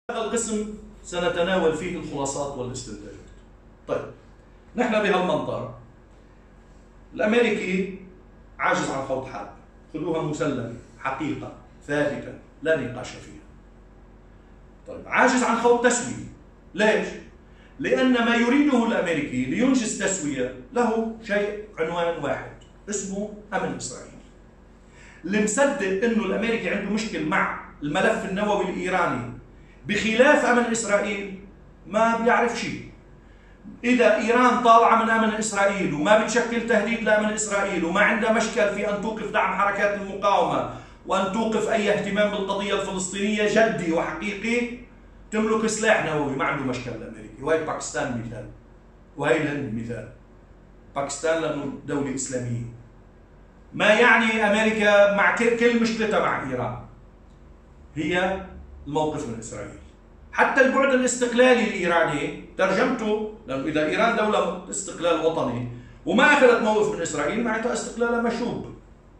هذا القسم سنتناول فيه الخلاصات والاستنتاجات. طيب، نحن بهالمنطقة الأمريكي عاجز عن خوض حرب، خذوها مسلمة، حقيقة ثابتة لا نقاش فيها. طيب، عاجز عن خوض تسوية، ليش؟ لأن ما يريده الأمريكي لينجز تسوية له شيء عنوان واحد اسمه أمن إسرائيل. اللي مصدق إنه الأمريكي عنده مشكل مع الملف النووي الإيراني بخلاف أمن إسرائيل ما بيعرف شيء. إذا إيران طالعة من أمن إسرائيل وما بتشكل تهديد لأمن إسرائيل وما عندها مشكل في أن توقف دعم حركات المقاومة وأن توقف أي اهتمام بالقضية الفلسطينية جدي وحقيقي، تملك سلاح نووي، ما عنده مشكل الأمريكي. وهي باكستان مثال، وهي الهند مثال. باكستان لأنه دولة إسلامية، ما يعني أمريكا مع كل مشكلتها مع إيران هي الموقف من إسرائيل. حتى البعد الاستقلالي الإيراني ترجمته، لأنه إذا إيران دولة استقلال وطني وما أخذت موقف من إسرائيل معناتها استقلالها مشوب.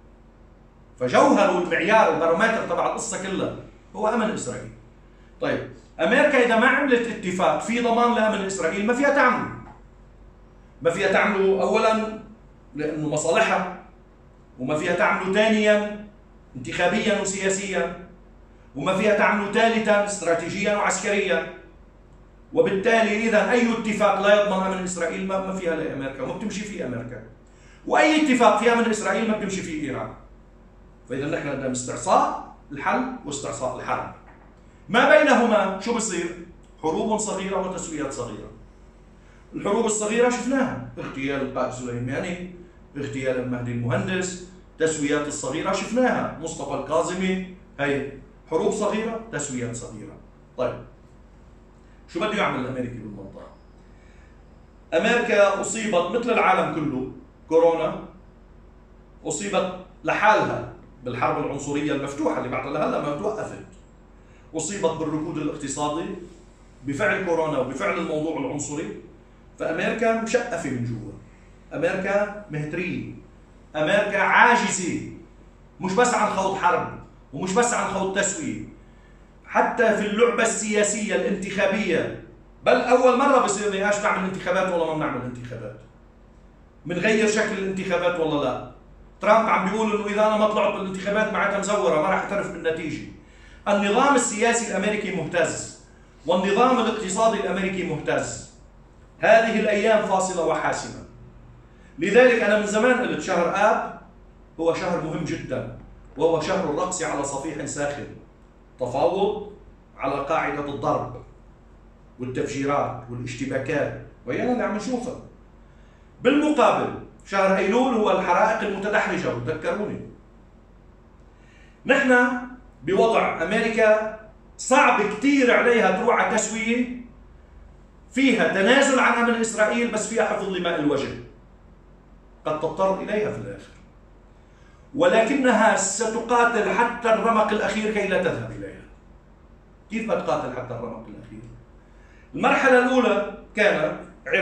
فجوهر والمعيار البارومتر تبع القصة كلها هو أمن إسرائيل. طيب، أمريكا إذا ما عملت اتفاق في ضمان لأمن إسرائيل ما فيها تعمل. ما فيها تعمله أولا لأنه مصالحها، وما فيها تعمله ثانيا انتخابيا وسياسيا، وما فيها تعمله ثالثا استراتيجيا وعسكريا. وبالتالي إذا أي اتفاق لا يضمن أمن إسرائيل ما فيها لأمريكا وما بتمشي فيه أمريكا، وأي اتفاق في أمن إسرائيل ما بتمشي فيه إيران. فإذا نحن قدام استعصاء الحل واستعصاء الحرب. ما بينهما شو بصير؟ حروب صغيرة وتسويات صغيرة. الحروب الصغيرة شفناها، اغتيال القائد سليماني، اغتيال المهدي المهندس. تسويات الصغيرة شفناها، مصطفى الكاظمي. هي حروب صغيرة، تسويات صغيرة. طيب، شو بده يعمل الأمريكي بالمنطقة؟ أمريكا أصيبت مثل العالم كله كورونا، أصيبت لحالها بالحرب العنصرية المفتوحة اللي بعد هلا ما توقفت، أصيبت بالركود الاقتصادي بفعل كورونا وبفعل الموضوع العنصري. فأمريكا مشقفة من جوا، أمريكا مهترية، أمريكا عاجزة، مش بس عن خوض حرب ومش بس عن خوض تسوية، حتى في اللعبة السياسية الانتخابية. بل أول مرة بصير نقاش نعمل انتخابات ولا ما بنعمل انتخابات، بنغير شكل الانتخابات ولا لا. ترامب عم بيقول إنه إذا أنا ما طلعت بالانتخابات معناتها مزورة، ما راح أعترف بالنتيجة. النظام السياسي الأمريكي مهتز، والنظام الاقتصادي الأمريكي مهتز. هذه الأيام فاصلة وحاسمة. لذلك أنا من زمان قلت شهر آب هو شهر مهم جدا، وهو شهر الرقص على صفيح ساخن، تفاوض على قاعدة الضرب والتفجيرات والاشتباكات، وهي اللي عم نشوفها. بالمقابل شهر أيلول هو الحرائق المتدحرجة، تذكروني. نحن بوضع أمريكا صعب كتير عليها تروح على تسوية فيها تنازل عن أمن إسرائيل بس فيها حفظ لماء الوجه، قد تضطر إليها في الآخر، ولكنها ستقاتل حتى الرمق الأخير كي لا تذهب إليها. كيف ما تقاتل حتى الرمق الأخير؟ المرحلة الأولى كان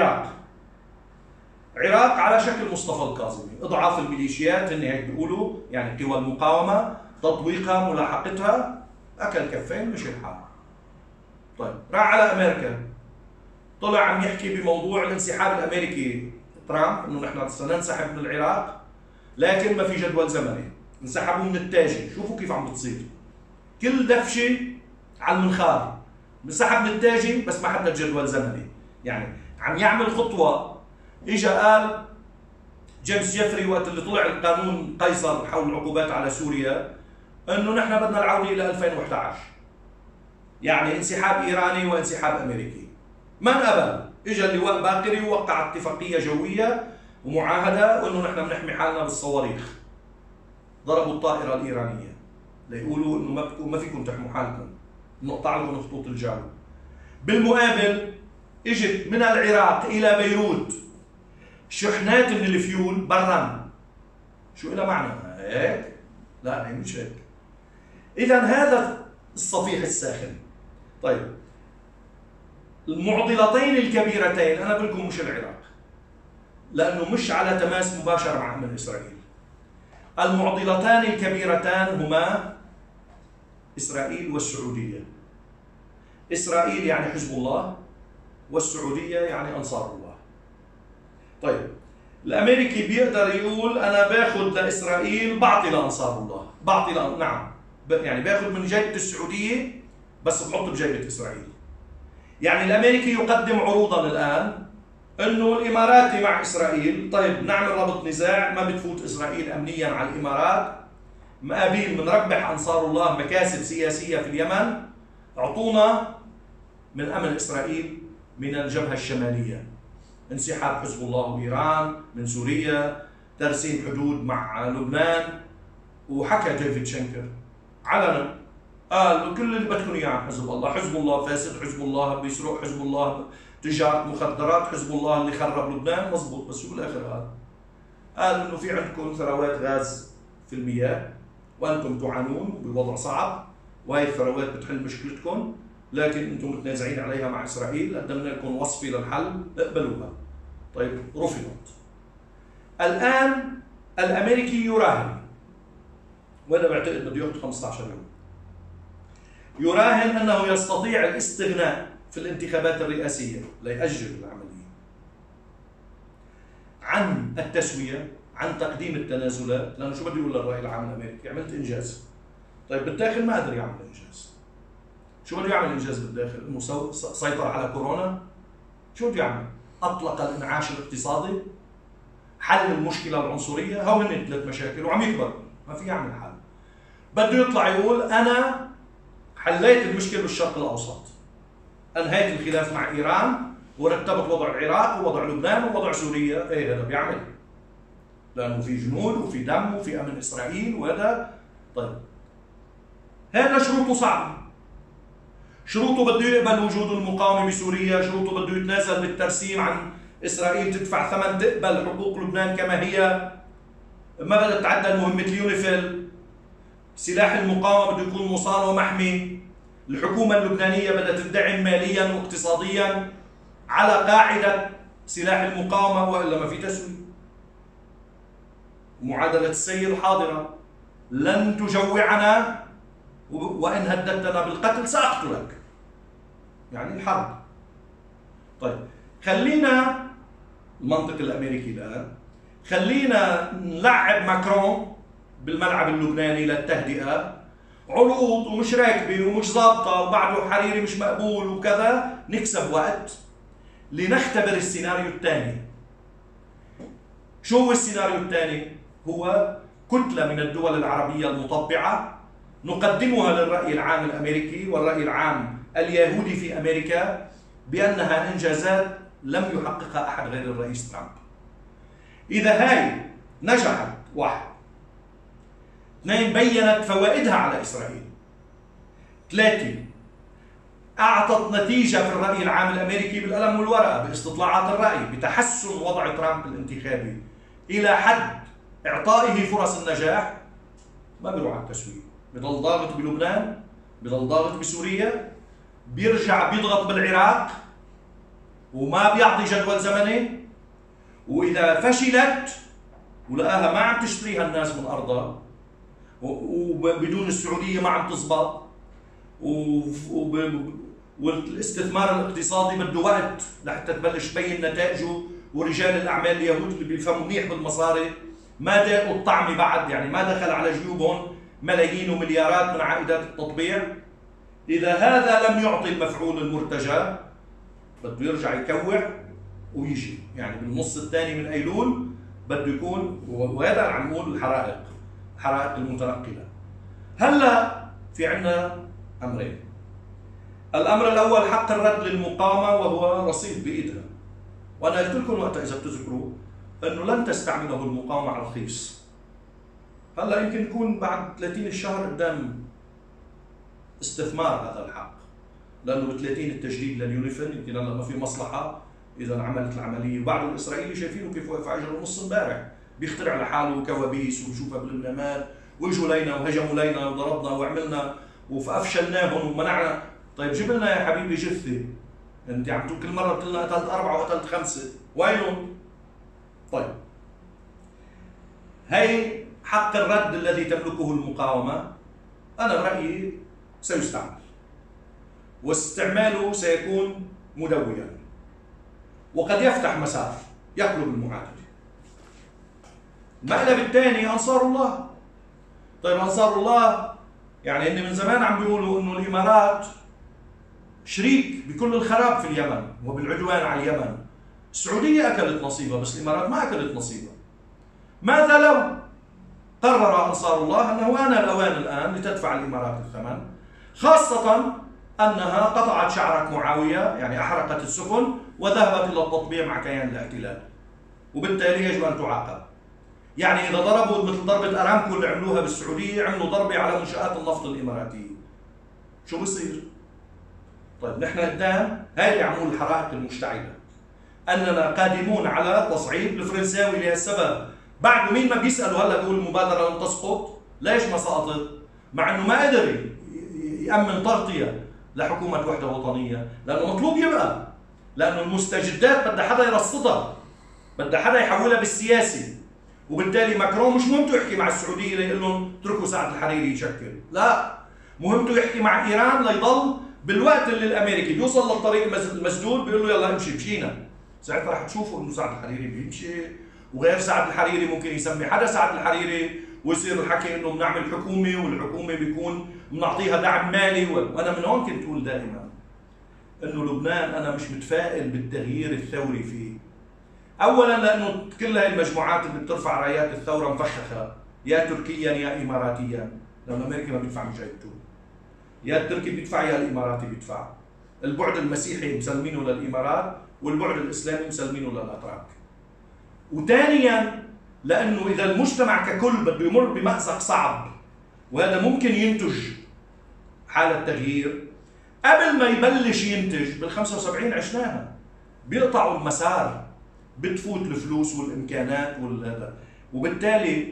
عراق على شكل مصطفى الكاظمي، إضعاف الميليشيات، هن هيك بيقولوا، يعني قوى المقاومة، تطويقها، ملاحقتها، أكل كفين مش الحال. طيب، راح على أمريكا، طلع عم يحكي بموضوع الانسحاب الأمريكي ترامب، إنه نحن سننسحب من العراق لكن ما في جدول زمني. انسحبوا من التاجي، شوفوا كيف عم بتصير، كل دفشة على المنخار. انسحب من التاجي بس ما حدد جدول زمني، يعني عم يعمل خطوة. اجى قال جيمس جيفري وقت اللي طلع القانون قيصر حول العقوبات على سوريا انه نحن بدنا العودة الى 2011، يعني انسحاب ايراني وانسحاب امريكي. من قبل؟ اجى اللواء باقري ووقع اتفاقية جوية ومعاهدة وانه نحن بنحمي حالنا بالصواريخ. ضربوا الطائرة الإيرانية ليقولوا انه ما فيكم تحموا حالكم، نقطع لكم خطوط الجو. بالمقابل اجت من العراق الى بيروت شحنات من الفيول برا. شو لها معنى؟ هيك؟ لا، هي مش هيك. اذا هذا الصفيح الساخن. طيب، المعضلتين الكبيرتين انا بقول لكم مش العراق، لانه مش على تماس مباشر مع امن اسرائيل. المعضلتان الكبيرتان هما اسرائيل والسعوديه. إسرائيل يعني حزب الله، والسعودية يعني أنصار الله. طيب الأمريكي بيقدر يقول أنا باخذ لإسرائيل بعطي لأنصار الله، بعطي نعم، يعني باخذ من جيبة السعودية بس بحط بجيبة إسرائيل. يعني الأمريكي يقدم عروضا الآن إنه الإماراتي مع إسرائيل، طيب نعمل ربط نزاع، ما بتفوت إسرائيل أمنيا على الإمارات، مقابل بنربح أنصار الله مكاسب سياسية في اليمن، اعطونا من أمن إسرائيل من الجبهة الشمالية، انسحاب حزب الله وإيران من سوريا، ترسيم حدود مع لبنان. وحكى ديفيد شنكر علنا قال كل اللي بدكم اياه عن حزب الله، حزب الله فاسد، حزب الله بيسرق، حزب الله تجارة مخدرات، حزب الله اللي خرب لبنان، مزبوط. بس شو بالاخر قال انه في عندكم ثروات غاز في المياه وانتم تعانون بوضع صعب، وهي الثروات بتحل مشكلتكم، لكن انتم متنازعين عليها مع اسرائيل، قدمنا لكم وصفه للحل، اقبلوها. طيب رفضت. الان الامريكي يراهن، وانا بعتقد بده ياخذ 15 يوم، يراهن انه يستطيع الاستغناء في الانتخابات الرئاسيه ليأجل العمليه عن التسويه، عن تقديم التنازلات، لانه شو بده يقول للراي العام الامريكي؟ عملت انجاز. طيب بالداخل ما قدر يعمل انجاز. شو بده يعمل انجاز بالداخل؟ انه سيطر على كورونا؟ شو بده يعمل؟ اطلق الانعاش الاقتصادي؟ حل المشكله العنصريه؟ هو هن 3 مشاكل وعم يكبر، ما في يعمل حل. بده يطلع يقول انا حليت المشكله بالشرق الاوسط، انهيت الخلاف مع ايران ورتبت وضع العراق ووضع لبنان ووضع سوريا. ايه هذا بيعمل، لانه في جنود وفي دم وفي امن اسرائيل وهذا. طيب هذا شروطه صعبه، شروطه بده يقبل وجود المقاومه بسوريا، شروطه بده يتنازل بالترسيم عن اسرائيل تدفع ثمن تقبل حقوق لبنان كما هي، ما بدها تتعدى مهمه اليونيفيل، سلاح المقاومه بده يكون مصان ومحمي، الحكومه اللبنانيه بدها تدعم ماليا واقتصاديا على قاعده سلاح المقاومه، والا ما في تسويه. معادله السيد الحاضره، لن تجوعنا وان هددتنا بالقتل ساقتلك، يعني الحرب. طيب خلينا المنطق الامريكي الان، خلينا نلعب ماكرون بالملعب اللبناني للتهدئه، عروض ومش راكبه ومش ظابطه وبعده حريري مش مقبول وكذا، نكسب وقت لنختبر السيناريو الثاني. شو هو السيناريو الثاني؟ هو كتله من الدول العربيه المطبعه نقدمها للراي العام الامريكي والراي العام اليهودي في امريكا بانها انجازات لم يحققها احد غير الرئيس ترامب. اذا هاي نجحت، 1، 2 بينت فوائدها على اسرائيل، 3 اعطت نتيجه في الراي العام الامريكي بالقلم والورقه باستطلاعات الراي بتحسن وضع ترامب الانتخابي الى حد اعطائه فرص النجاح، ما بيروح على التسويه، بضل ضاغط بلبنان، بضل ضاغط بسوريا، بيرجع بيضغط بالعراق وما بيعطي جدول زمني، واذا فشلت ولقاها ما عم تشتريها الناس من ارضها وبدون السعوديه ما عم تزبط، والاستثمار الاقتصادي بده وقت لحتى تبلش تبين نتائجه، ورجال الاعمال اليهود اللي بيفهموا منيح بالمصاري ما داقوا الطعم بعد، يعني ما دخل على جيوبهم ملايين ومليارات من عائدات التطبيع. اذا هذا لم يعطي المفعول المرتجى بده يرجع يكوع ويجي، يعني بالنص الثاني من ايلول بده يكون، وهذا عم نقول الحرائق المتنقله. هلا في عندنا امرين. الامر الاول حق الرد للمقاومه، وهو رصيد بايدها، وانا قلت لكم وقتها اذا بتذكروا انه لن تستعمله المقاومه على الرخيص. هلا يمكن يكون بعد 30 الشهر قدام استثمار هذا الحق، لانه ب 30 التجديد لليونيفيل، يمكن هلا ما في مصلحه اذا عملت العمليه، وبعد الاسرائيلي شايفينه كيف وقف على جبل نص امبارح بيخترع لحاله كوابيس وبشوفها بالمنامات، واجوا لينا وهجموا لينا وضربنا وعملنا وافشلناهم ومنعنا. طيب جيب لنا يا حبيبي جثه، انت عم تقول كل مره قلت لنا قتلت 4 وقتلت 5، وينهم؟ طيب هي حق الرد الذي تملكه المقاومه، انا برايي سيستعمل، واستعماله سيكون مدويا، وقد يفتح مسار يقلب المعادلة. المقلب الثاني أنصار الله. طيب أنصار الله يعني إن من زمان عم بيقولوا إنه الإمارات شريك بكل الخراب في اليمن وبالعدوان على اليمن. السعودية أكلت نصيبها بس الإمارات ما أكلت نصيبها. ماذا لو قرر أنصار الله أنه آن الأوان الآن لتدفع الإمارات الثمن، خاصة أنها قطعت شعرك معاوية، يعني أحرقت السفن وذهبت إلى التطبيع مع كيان الاحتلال، وبالتالي يجب أن تعاقب. يعني إذا ضربوا مثل ضربة أرامكو اللي عملوها بالسعودية، عملوا ضربة على منشآت النفط الإماراتية، شو بصير؟ طيب نحن قدام هاي اللي عمول الحرائق المشتعلة، أننا قادمون على تصعيد الفرنساوي لهالسبب. بعد مين ما بيسألوا هلا بيقول المبادرة لم تسقط، ليش ما سقطت؟ مع أنه ما قدر يأمن تغطية لحكومة وحدة وطنية، لأنه مطلوب يبقى، لأنه المستجدات بدها حدا يرصدها، بدها حدا يحولها بالسياسي. وبالتالي ماكرون مش مهمته يحكي مع السعودية ليقول لهم اتركوا سعد الحريري يشكل، لا، مهمته يحكي مع إيران ليضل بالوقت اللي الأمريكي بيوصل للطريق المسدود بيقول له يلا امشي مشينا. ساعتها رح تشوفوا إنه سعد الحريري بيمشي، وغير سعد الحريري ممكن يسمي حدا سعد الحريري ويصير الحكي إنه بنعمل حكومة، والحكومة بيكون بنعطيها دعم مالي. وأنا من هون كنت أقول دائما إنه لبنان أنا مش متفائل بالتغيير الثوري فيه. أولاً لأنه كل هاي المجموعات اللي بترفع رايات الثورة مفخخة، يا تركيا يا إماراتيا، لأن الأمريكي ما بيدفع مشاهدته، يا التركي بيدفع يا الإماراتي بيدفع. البعد المسيحي مسلمينه للإمارات، والبعد الإسلامي مسلمينه للأتراك. وثانياً لأنه إذا المجتمع ككل بده يمر بمأزق صعب، وهذا ممكن ينتج حالة تغيير، قبل ما يبلش ينتج بال75 عشناها، بيقطعوا المسار، بتفوت الفلوس والإمكانات والهذا، وبالتالي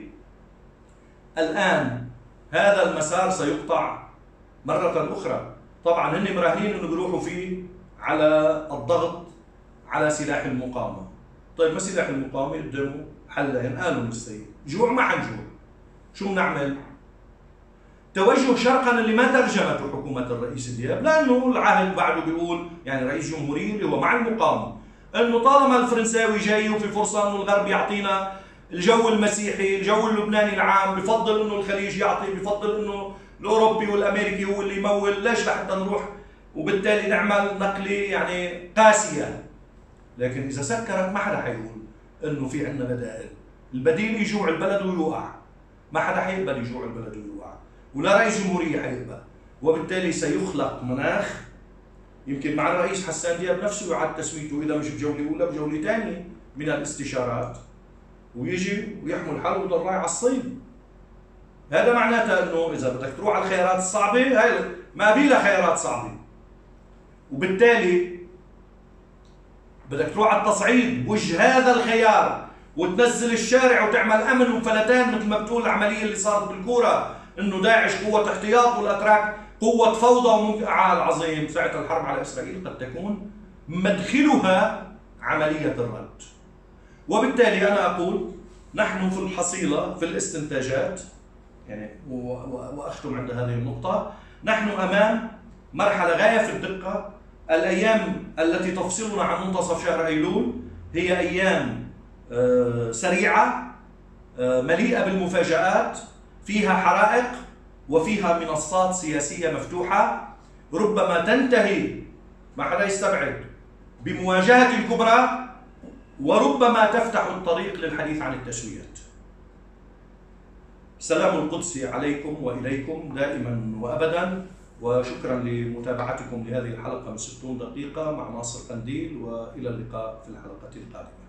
الآن هذا المسار سيقطع مرة أخرى. طبعا هن مراهنين إنه بيروحوا فيه على الضغط على سلاح المقاومة. طيب ما سلاح المقاومة؟ قدامه حلين قالوا للسيد، جوع ما حنجوع، شو بنعمل؟ توجه شرقا اللي ما ترجمته حكومة الرئيس دياب، لأنه العهد بعده بيقول، يعني رئيس جمهورية اللي هو مع المقاومة، انه طالما الفرنساوي جاي وفي فرصه انه الغرب يعطينا الجو المسيحي، الجو اللبناني العام، بفضل انه الخليج يعطي، بفضل انه الاوروبي والامريكي هو اللي يمول، ليش لحتى نروح وبالتالي نعمل نقله يعني قاسيه. لكن اذا سكرت ما حدا حيقول انه في عندنا بدائل، البديل يجوع البلد ويوقع، ما حدا حيقبل يجوع البلد ويوقع، ولا رئيس جمهوريه حيقبل، وبالتالي سيخلق مناخ يمكن مع الرئيس حسان دياب نفسه يعاد تسميته إذا مش بجولة أولى بجولة ثانية من الاستشارات، ويجي ويحمل حاله ويضل رايح على الصين. هذا معناته إنه إذا بدك تروح على الخيارات الصعبة، هاي ما بيها خيارات صعبة، وبالتالي بدك تروح على التصعيد بوجه هذا الخيار وتنزل الشارع وتعمل أمن وفلتان مثل ما بتقول العملية اللي صارت بالكورة، إنه داعش قوة احتياط والأتراك قوة فوضى ومنفعل عظيم. ساعة الحرب على إسرائيل قد تكون مدخلها عملية الرد. وبالتالي أنا أقول نحن في الحصيلة في الاستنتاجات، يعني وأختم عند هذه النقطة، نحن أمام مرحلة غاية في الدقة. الأيام التي تفصلنا عن منتصف شهر أيلول هي أيام سريعة مليئة بالمفاجآت، فيها حرائق وفيها منصات سياسية مفتوحة، ربما تنتهي، ما حدا يستبعد، بمواجهة الكبرى، وربما تفتح الطريق للحديث عن التسويات. سلام القدس عليكم وإليكم دائما وأبدا، وشكرا لمتابعتكم لهذه الحلقة من 60 دقيقة مع ناصر قنديل، وإلى اللقاء في الحلقة القادمة.